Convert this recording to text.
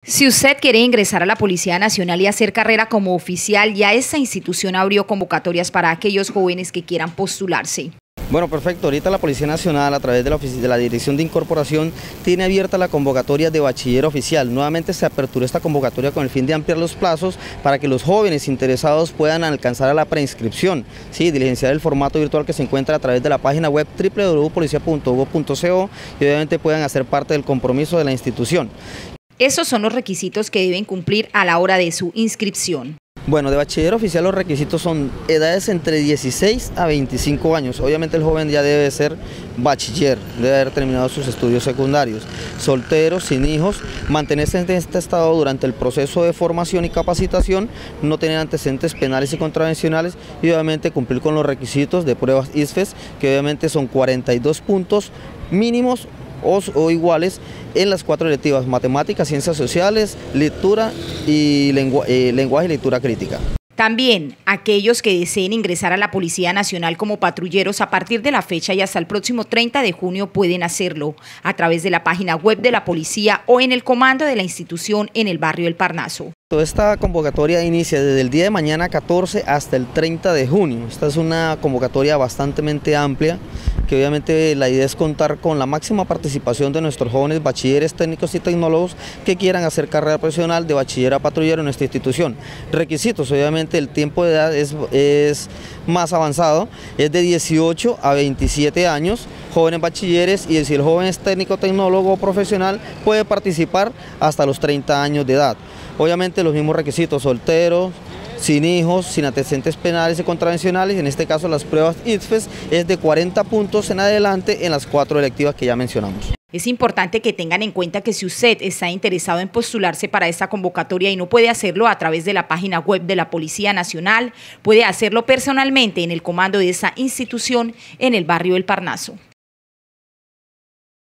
Si usted quiere ingresar a la Policía Nacional y hacer carrera como oficial, ya esta institución abrió convocatorias para aquellos jóvenes que quieran postularse. Bueno, perfecto. Ahorita la Policía Nacional, a través de la Dirección de Incorporación, tiene abierta la convocatoria de bachiller oficial. Nuevamente se aperturó esta convocatoria con el fin de ampliar los plazos para que los jóvenes interesados puedan alcanzar a la preinscripción, ¿sí? Diligenciar el formato virtual que se encuentra a través de la página web www.policia.gov.co y obviamente puedan hacer parte del compromiso de la institución. Esos son los requisitos que deben cumplir a la hora de su inscripción. Bueno, de bachiller oficial los requisitos son edades entre 16 a 25 años. Obviamente el joven ya debe ser bachiller, debe haber terminado sus estudios secundarios. Soltero, sin hijos, mantenerse en este estado durante el proceso de formación y capacitación, no tener antecedentes penales y contravencionales y obviamente cumplir con los requisitos de pruebas ICFES, que obviamente son 42 puntos mínimos o iguales en las 4 electivas: matemáticas, ciencias sociales, lectura y lenguaje y lectura crítica. También aquellos que deseen ingresar a la Policía Nacional como patrulleros a partir de la fecha y hasta el próximo 30 de junio pueden hacerlo a través de la página web de la policía o en el comando de la institución en el barrio El Parnaso. Esta convocatoria inicia desde el día de mañana 14 hasta el 30 de junio. Esta es una convocatoria bastante amplia, que obviamente la idea es contar con la máxima participación de nuestros jóvenes bachilleres, técnicos y tecnólogos que quieran hacer carrera profesional de bachiller a patrullero en nuestra institución. Requisitos: obviamente el tiempo de edad es más avanzado, es de 18 a 27 años, jóvenes bachilleres, y si el joven es técnico, tecnólogo o profesional puede participar hasta los 30 años de edad. Obviamente los mismos requisitos: solteros, sin hijos, sin antecedentes penales y contravencionales. En este caso las pruebas ICFES es de 40 puntos en adelante en las 4 electivas que ya mencionamos. Es importante que tengan en cuenta que si usted está interesado en postularse para esta convocatoria y no puede hacerlo a través de la página web de la Policía Nacional, puede hacerlo personalmente en el comando de esa institución en el barrio El Parnaso.